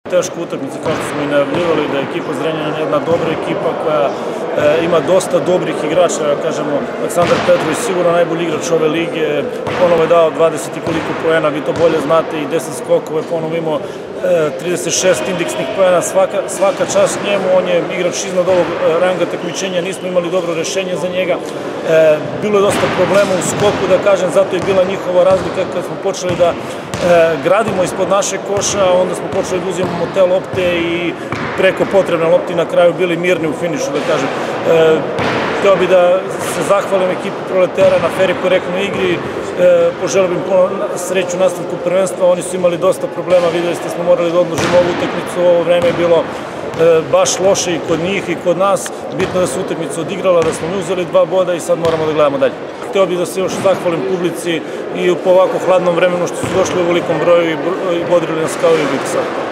Teška utakmica, kao što smo i najavljivali, da je ekipa Zrenjanina jedna dobra ekipa koja ima dosta dobrih igrača, kažemo, Aleksandar Petrović sigurno najbolji igrač ove lige, ponovo je dao 20 i koliko poena, vi to bolje znate, i 10 skokove, ponovo imao 36 indeksnih poena, svaka čast njemu, on je igrač iznad ovog ranga takmičenja, nismo imali dobro rešenje za njega, bilo je dosta problema u skoku, da kažem, zato je bila njihova razlika kad smo počeli da gradimo ispod naše koša, onda smo počeli da uzimamo te lopte i preko potrebne lopte na kraju bili mirni u finišu, da kažem. Hteo bi da se zahvalim ekipi Proletera na fer i korektnoj igri, poželio bih sreću u nastavku prvenstva, oni su imali dosta problema, videli ste smo morali da odložimo ovu utakmicu, ovo vreme je bilo baš loše i kod njih i kod nas, bitno da se utakmica odigrala, da smo mi uzeli 2 boda i sad moramo da gledamo dalje. Hteo bih da se još zahvalim publici i po ovako hladnom vremenu što su došli u velikom broju i bodrili nas kao i uvijek sad.